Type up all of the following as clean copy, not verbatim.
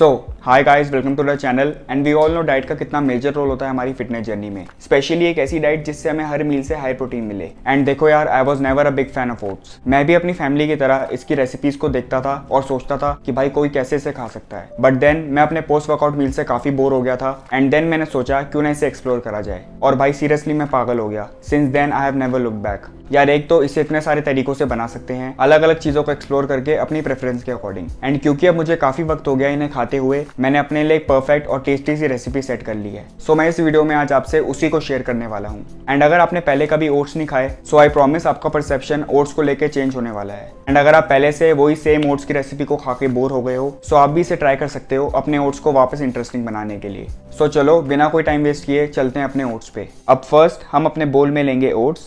Hi guys, welcome to the channel. And we all know diet का कितना major role होता है हमारी फिटनेस जर्नी में, स्पेशली एक ऐसी डाइट जिससे हमें हर मील से हाई प्रोटीन मिले। एंड देखो यार, I was never a big fan of oats. मैं भी अपनी फैमिली की तरह इसकी रेसिपीज को देखता था और सोचता था कि भाई कोई कैसे इसे खा सकता है। बट देन मैं अपने पोस्ट वर्कआउट मील से काफी बोर हो गया था एंड देन मैंने सोचा क्यों ना इसे एक्सप्लोर करा जाए। और भाई सीरियसली मैं पागल हो गया। Since then I have never look back. यार एक तो इसे इतने सारे तरीकों से बना सकते हैं, अलग अलग चीजों को एक्सप्लोर करके अपनी प्रेफरेंस के अकॉर्डिंग। एंड क्योंकि अब मुझे काफी वक्त हो गया इन्हें खाते हुए, मैंने अपने लिए एक परफेक्ट और टेस्टी सी रेसिपी सेट कर ली है। सो मैं इस वीडियो में आज आपसे उसी को शेयर करने वाला हूँ। एंड अगर आपने पहले कभी ओट्स नहीं खाए, सो आई प्रॉमिस आपका परसेप्शन ओट्स को लेकर चेंज होने वाला है। एंड अगर आप पहले से वही सेम ओट्स की रेसिपी को खा के बोर हो गए हो, सो आप भी इसे ट्राई कर सकते हो अपने ओट्स को वापस इंटरेस्टिंग बनाने के लिए। सो चलो बिना कोई टाइम वेस्ट किए चलते हैं अपने ओट्स पे। अब फर्स्ट हम अपने बोल में लेंगे ओट्स।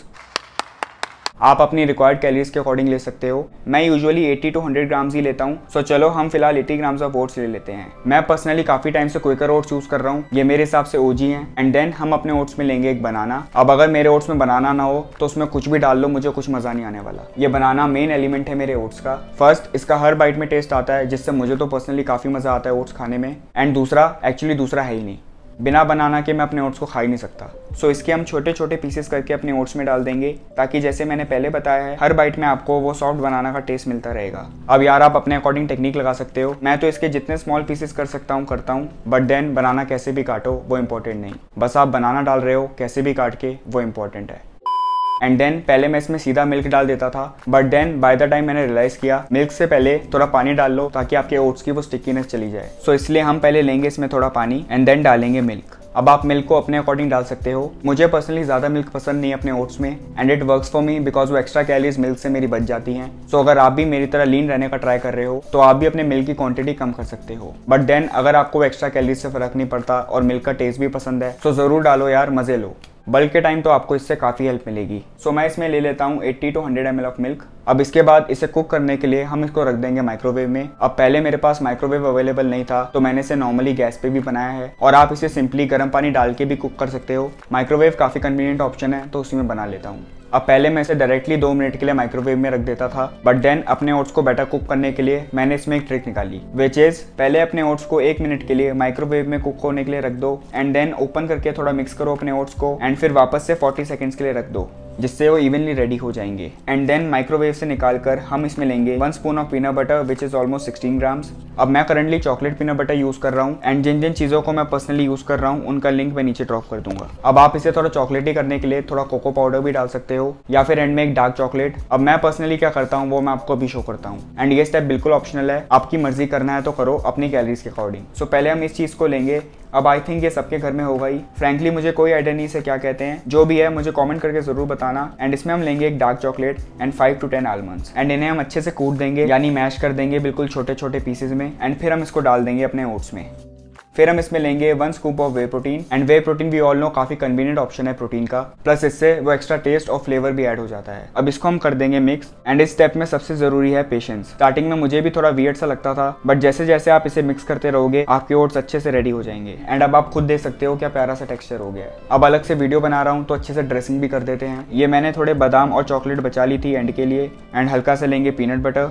आप अपनी रिक्वायर्ड कैलोरीज के अकॉर्डिंग ले सकते हो। मैं यूजुअली 80 to 100 ग्राम्स ही लेता हूँ। सो चलो हम फिलहाल 80 ग्राम्स ऑफ ओट्स ले लेते हैं। मैं पर्सनली काफी टाइम से क्विकर ओट्स यूज कर रहा हूँ, ये मेरे हिसाब से ओजी हैं। एंड देन हम अपने ओट्स में लेंगे एक बनाना। अब अगर मेरे ओट्स में बनाना ना हो तो उसमें कुछ भी डाल लो, मुझे कुछ मजा नहीं आने वाला। ये बनाना मेन एलिमेंट है मेरे ओट्स का। फर्स्ट, इसका हर बाइट में टेस्ट आता है, जिससे मुझे तो पर्सनली काफी मजा आता है ओट्स खाने में। एंड दूसरा है ही नहीं, बिना बनाना के मैं अपने ओट्स को खा ही नहीं सकता। सो इसके हम छोटे छोटे पीसेस करके अपने ओट्स में डाल देंगे, ताकि जैसे मैंने पहले बताया है, हर बाइट में आपको वो सॉफ्ट बनाना का टेस्ट मिलता रहेगा। अब यार आप अपने अकॉर्डिंग टेक्निक लगा सकते हो। मैं तो इसके जितने स्मॉल पीसेस कर सकता हूँ करता हूँ, बट देन बनाना कैसे भी काटो वो इंपॉर्टेंट नहीं, बस आप बनाना डाल रहे हो कैसे भी काट के, वो इंपॉर्टेंट है। एंड देन पहले मैं इसमें सीधा मिल्क डाल देता था, but then by the time मैंने रियलाइज किया मिल्क से पहले थोड़ा पानी डाल लो, ताकि आपके ओट्स की वो स्टिकीनेस चली जाए। सो इसलिए हम पहले लेंगे इसमें थोड़ा पानी एंड देन डालेंगे मिल्क। अब आप मिल्क को अपने अकॉर्डिंग डाल सकते हो। मुझे पर्सनली ज्यादा मिल्क पसंद नहीं है अपने ओट्स में, and it works for me because वो एक्स्ट्रा कैलोरीज मिल्क से मेरी बच जाती हैं। सो अगर आप भी मेरी तरह लीन रहने का ट्राई कर रहे हो, तो आप भी अपने मिल्क की क्वांटिटी कम कर सकते हो। बट देन अगर आपको एक्स्ट्रा कैलोरीज से फर्क नहीं पड़ता और मिल्क का टेस्ट भी पसंद है, तो जरूर डालो यार, मजे लो। बल्क के टाइम तो आपको इससे काफ़ी हेल्प मिलेगी। सो मैं इसमें ले लेता हूँ 80 to 100 ml ऑफ मिल्क। अब इसके बाद इसे कुक करने के लिए हम इसको रख देंगे माइक्रोवेव में। अब पहले मेरे पास माइक्रोवेव अवेलेबल नहीं था, तो मैंने इसे नॉर्मली गैस पे भी बनाया है, और आप इसे सिंपली गर्म पानी डाल के भी कुक कर सकते हो। माइक्रोवेव काफ़ी कन्वीनियंट ऑप्शन है, तो उसी में बना लेता हूँ। अब पहले मैं इसे डायरेक्टली 2 मिनट के लिए माइक्रोवेव में रख देता था, बट देन अपने ओट्स को बेटर कुक करने के लिए मैंने इसमें एक ट्रिक निकाली, विच इज पहले अपने ओट्स को 1 मिनट के लिए माइक्रोवेव में कुक होने के लिए रख दो, एंड देन ओपन करके थोड़ा मिक्स करो अपने ओट्स को, एंड फिर वापस से 40 सेकेंड्स के लिए रख दो, जिससे वो इवनली रेडी हो जाएंगे। एंड देन माइक्रोवेव से निकाल कर हम इसमें लेंगे 1 spoon of peanut butter, which is almost 16 grams. अब मैं currently chocolate peanut butter use कर रहा हूँ, एंड जिन जिन चीजों को मैं पर्सनली यूज कर रहा हूँ उनका लिंक मैं नीचे ड्रॉप कर दूंगा। अब आप इसे थोड़ा चॉकलेटी करने के लिए थोड़ा कोको पाउडर भी डाल सकते हो, या फिर एंड में एक डार्क चॉकलेट। अब मैं पर्सनली क्या करता हूँ वो मैं आपको अभी शो करता हूँ, एंड ये स्टेप बिल्कुल ऑप्शनल है, आपकी मर्जी करना है तो करो अपनी कैलोरीज के अकॉर्डिंग। सो पहले हम इस चीज को लेंगे। अब आई थिंक ये सबके घर में होगा ही। फ्रैंकली मुझे कोई आइडिया नहीं इसे क्या कहते हैं, जो भी है मुझे कमेंट करके जरूर बताना। एंड इसमें हम लेंगे एक dark chocolate and 5 to 10 almonds, एंड इन्हें हम अच्छे से कूट देंगे, यानी मैश कर देंगे बिल्कुल छोटे छोटे पीसेज में, एंड फिर हम इसको डाल देंगे अपने ओट्स में। फिर हम इसमें लेंगे 1 scoop of whey protein. And whey protein we all know काफी कन्वीनियंट ऑप्शन है प्रोटीन का, प्लस इससे वो एक्स्ट्रा टेस्ट और फ्लेवर भी ऐड हो जाता है। अब इसको हम कर देंगे मिक्स, एंड इस स्टेप में सबसे जरूरी है पेशेंस। स्टार्टिंग में मुझे भी थोड़ा वियर्ड सा लगता था, बट जैसे जैसे आप इसे मिक्स करते रहोगे आपके ओट्स अच्छे से रेडी हो जाएंगे। एंड अब आप खुद देख सकते हो क्या प्यारा सा टेक्सचर हो गया है। अब अलग से वीडियो बना रहा हूँ तो अच्छे से ड्रेसिंग भी कर देते हैं। ये मैंने थोड़े बादाम और चॉकलेट बचा ली थी एंड के लिए, एंड हल्का से लेंगे पीनट बटर।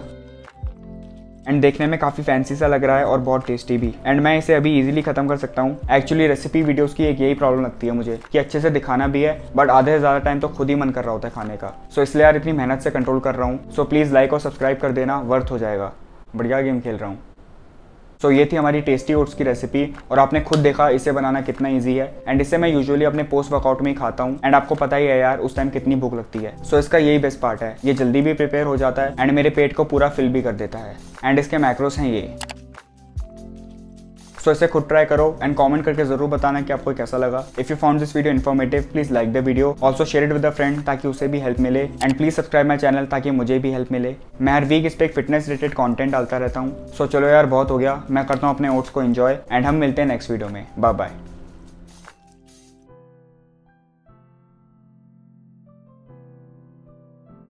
एंड देखने में काफी फैंसी सा लग रहा है और बहुत टेस्टी भी, एंड मैं इसे अभी इजीली खत्म कर सकता हूँ। एक्चुअली रेसिपी वीडियोस की एक यही प्रॉब्लम लगती है मुझे, कि अच्छे से दिखाना भी है, बट आधे से ज्यादा टाइम तो खुद ही मन कर रहा होता है खाने का। सो इसलिए यार इतनी मेहनत से कंट्रोल कर रहा हूँ। सो प्लीज लाइक और सब्सक्राइब कर देना, वर्थ हो जाएगा। बढ़िया गेम खेल रहा हूँ। सो ये थी हमारी टेस्टी ओट्स की रेसिपी, और आपने खुद देखा इसे बनाना कितना इजी है। एंड इसे मैं यूजुअली अपने पोस्ट वर्कआउट में ही खाता हूँ, एंड आपको पता ही है यार उस टाइम कितनी भूख लगती है। सो इसका यही बेस्ट पार्ट है, ये जल्दी भी प्रिपेयर हो जाता है एंड मेरे पेट को पूरा फिल भी कर देता है। एंड इसके मैक्रोस हैं ये। सो इसे खुद ट्राई करो एंड कमेंट करके जरूर बताना कि आपको कैसा लगा। If you found this video informative, please like the video, also share it with a friend ताकि उसे भी हेल्प मिले, and please subscribe my channel ताकि मुझे भी हेल्प मिले। मैं हर वीक इस पे एक फिटनेस रिलेटेड कंटेंट डालता रहता हूँ। सो चलो यार बहुत हो गया, मैं करता हूँ अपने ओट्स को एंजॉय, एंड हम मिलते हैं नेक्स्ट वीडियो में। Bye bye.